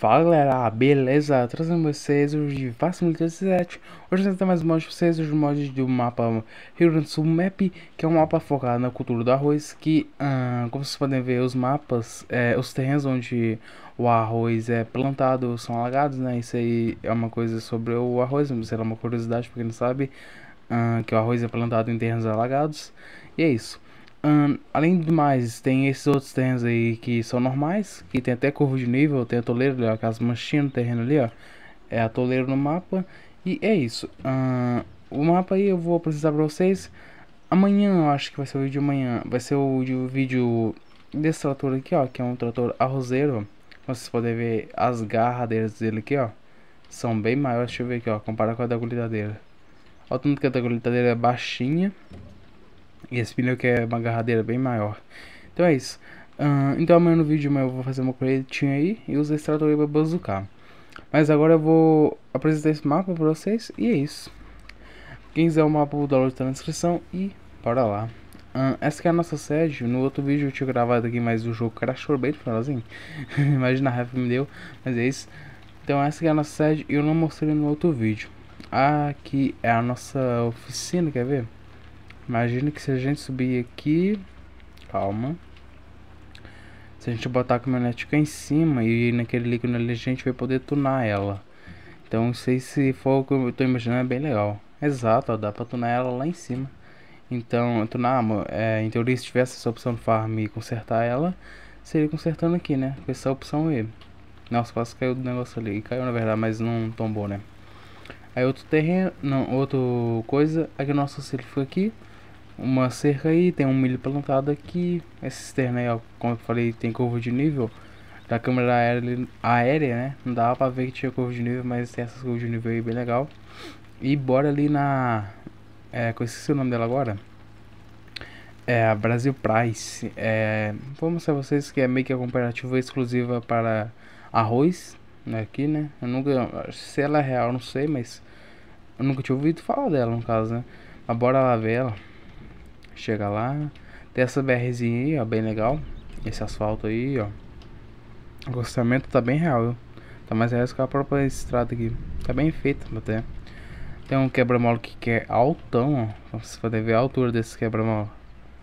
Fala galera, beleza? Trazendo vocês o de Fácil 2017. Hoje nós temos mais um mod pra vocês, hoje o mod do mapa Rio Grande do Sul Map, que é um mapa focado na cultura do arroz, que, como vocês podem ver, os mapas, os terrenos onde o arroz é plantado são alagados, né? Isso aí é uma coisa sobre o arroz, será uma curiosidade pra quem não sabe, que o arroz é plantado em terrenos alagados, e é isso. Além do mais, tem esses outros terrenos aí que são normais, que tem até curva de nível, tem atoleiro ali, ó, aquelas manchinhas no terreno ali, ó, é atoleiro no mapa, e é isso. O mapa aí eu vou apresentar pra vocês amanhã, eu acho que vai ser o vídeo de amanhã, vai ser o vídeo desse trator aqui, ó, que é um trator arrozeiro, como vocês podem ver as garras dele aqui, ó, são bem maiores, deixa eu ver aqui, ó, comparar com a da colheitadeira. Olha o tanto que a da colheitadeira é baixinha. E esse pneu que é uma agarradeira bem maior. Então é isso. Então amanhã no vídeo eu vou fazer uma colheitinha aí e usar esse trator aí pra bazucar. Mas agora eu vou apresentar esse mapa pra vocês e é isso. Quem quiser o mapa, o download tá na descrição e bora lá. Essa que é a nossa sede. No outro vídeo eu tinha gravado aqui, mas o jogo crashou bem no finalzinho. Imagina a raiva que me deu, mas é isso. Então essa que é a nossa sede e eu não mostrei no outro vídeo. Aqui é a nossa oficina, quer ver? Imagina que se a gente subir aqui, calma, se a gente botar a caminhonete aqui em cima e ir naquele líquido ali, a gente vai poder tunar ela. Então não sei se for o que eu tô imaginando, é bem legal. Exato, ó, dá pra tunar ela lá em cima. Então, tunar, em teoria, se tivesse essa opção de farm e consertar ela, seria consertando aqui, né? Com essa opção aí. Nossa, quase caiu do negócio ali. Caiu na verdade, mas não tombou, né? Aí outro terreno, não, outra coisa, aqui o nosso auxílio foi aqui. Uma cerca aí, tem um milho plantado aqui. Esse cisterna aí, ó, como eu falei, tem curva de nível. Da câmera aérea, né? Não dava pra ver que tinha curva de nível, mas tem essas curvas de nível aí bem legal. E bora ali na... eu esqueci o nome dela agora. É a Brasil Price. Vou mostrar pra vocês que é meio que a comparativa exclusiva para arroz. Aqui, né? Eu nunca... Se ela é real, não sei, mas... Eu nunca tinha ouvido falar dela, no caso, né? Mas bora lá ver ela. Chega lá, tem essa BRzinha aí, ó, bem legal. Esse asfalto aí, ó. O acostamento tá bem real, viu? Tá mais real que a própria estrada aqui. Tá bem feito até. Tem um quebra-mola aqui que é altão, ó. Vocês podem ver a altura desse quebra-mola.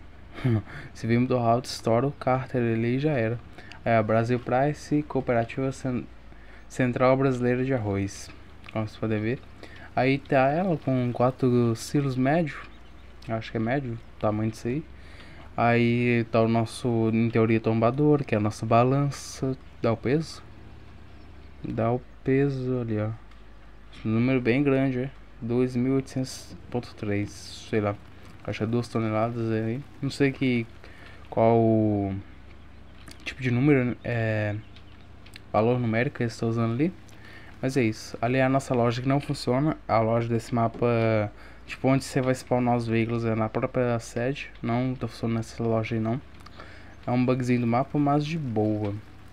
Se vir muito alto, estoura o cárter ali e já era. É a Brasil Price Cooperativa Central Brasileira de Arroz. Como vocês podem ver. Aí tá ela com 4 silos médio. Acho que é médio o tamanho disso aí. Aí tá o nosso, em teoria, tombador, que é a nossa balança. Dá o peso? Dá o peso ali, ó. Número bem grande, é 2.800,3, sei lá. Acho que é 2 toneladas aí. Não sei qual tipo de número, valor numérico que eles estão usando ali. Mas é isso. Ali é a nossa loja que não funciona. A loja desse mapa... Tipo, onde você vai spawnar os veículos é na própria sede. Não tá funcionando nessa loja aí, não. É um bugzinho do mapa, mas de boa.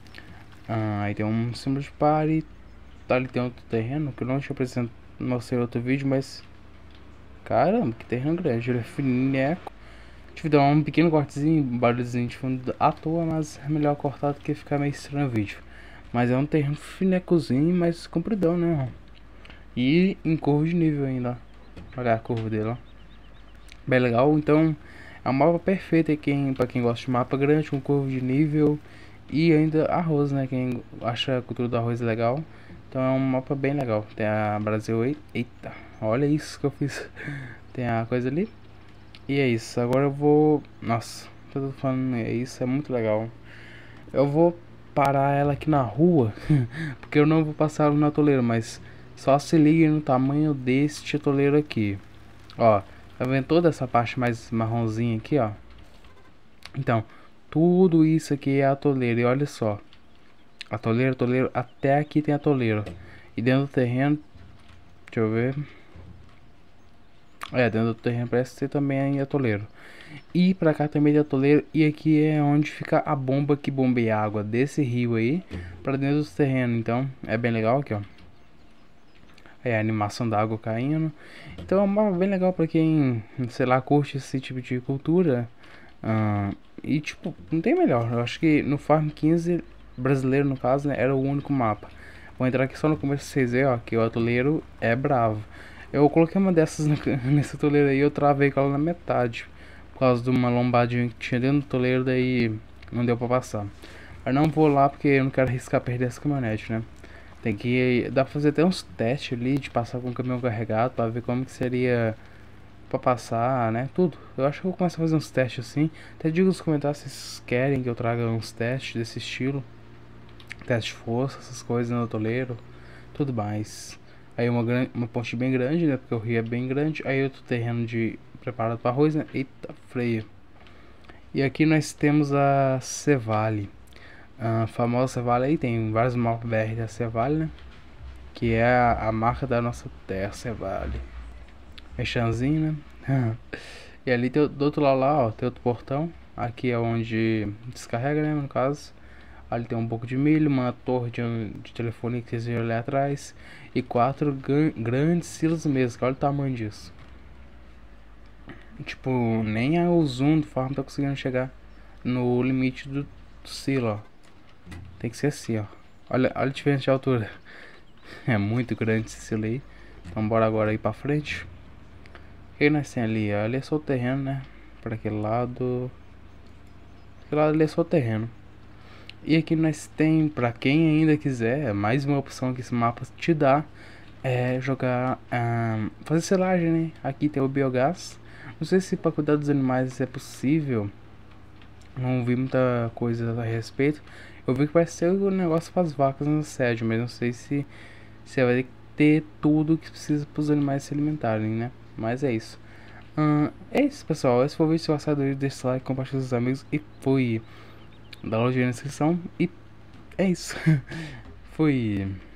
Aí tem um símbolo de pare. Tá, ali tem outro terreno que eu não tinha apresentado no outro vídeo, mas... Caramba, que terreno grande. Ele é fineco. Tive que dar um pequeno cortezinho, um barulhozinho de fundo à toa, mas é melhor cortar do que ficar meio estranho o vídeo. Mas é um terreno finecozinho, mas compridão, né? E em curva de nível ainda, ó. Olha a curva dele, ó. Bem legal, então é um mapa perfeito aí pra quem gosta de mapa grande, com curva de nível e ainda arroz, né? Quem acha a cultura do arroz legal. Então é um mapa bem legal. Tem a Brasil aí. Eita, olha isso que eu fiz. Tem a coisa ali. E é isso, agora eu vou... Nossa, tô falando, é isso, é muito legal. Eu vou parar ela aqui na rua, porque eu não vou passar ela no atoleiro, mas... Só se ligue no tamanho deste atoleiro aqui. Ó, tá vendo toda essa parte mais marronzinha aqui, ó? Então, tudo isso aqui é atoleiro. E olha só. Atoleiro, até aqui tem atoleiro. E dentro do terreno, deixa eu ver. Dentro do terreno parece ter também atoleiro. E pra cá também tem atoleiro. E aqui é onde fica a bomba que bombeia a água desse rio aí pra dentro dos terrenos. Então, é bem legal aqui, ó. A animação da água caindo. Então é um mapa bem legal pra quem, sei lá, curte esse tipo de cultura. Tipo, não tem melhor. Eu acho que no Farm 15 brasileiro, no caso, né, era o único mapa. Vou entrar aqui só no começo pra vocês verem, ó, que o atoleiro é bravo. Eu coloquei uma dessas nesse atoleiro aí, eu travei com ela na metade. Por causa de uma lombadinha que tinha dentro do atoleiro, daí não deu pra passar. Mas não vou lá porque eu não quero arriscar perder essa caminhonete, né? Tem que... Dá pra fazer até uns testes ali de passar com o caminhão carregado pra ver como que seria pra passar, né? Tudo. Eu acho que eu vou começar a fazer uns testes assim. Até diga nos comentários se vocês querem que eu traga uns testes desse estilo. Teste de força, essas coisas no atoleiro. Tudo mais. Aí uma ponte bem grande, né? Porque o rio é bem grande. Aí outro terreno de preparado para arroz, né? Eita, freio. E aqui nós temos a Cevale. A famosa Cevale aí, tem vários mapas BR da Cevale, né? Que é a marca da nossa terra, Cevale. Mechanzinho, né? E ali tem, do outro lado lá, ó, tem outro portão. Aqui é onde descarrega, né, no caso. Ali tem um pouco de milho, uma torre de telefone que vocês viram ali atrás. E 4 grandes silos mesmo, olha o tamanho disso. Tipo, nem o zoom do farm tá conseguindo chegar no limite do silo, ó. Tem que ser assim, ó. Olha a diferença de altura. É muito grande esse silo aí. Então bora agora ir pra frente. O que nós temos ali? Ali é só o terreno, né? Para aquele lado. Aquele lado ali é só o terreno. E aqui nós tem, pra quem ainda quiser, mais uma opção que esse mapa te dá. É jogar, fazer selagem, né? Aqui tem o biogás. Não sei se para cuidar dos animais é possível. Não vi muita coisa a respeito. Eu vi que vai ser o negócio para as vacas no sede, mas não sei se vai ter tudo que precisa para os animais se alimentarem, né? Mas é isso. É isso, pessoal. Esse foi o vídeo. Se gostar do vídeo, deixa o like, compartilha com os amigos e fui. Dá uma olhadinha na descrição e é isso. Fui.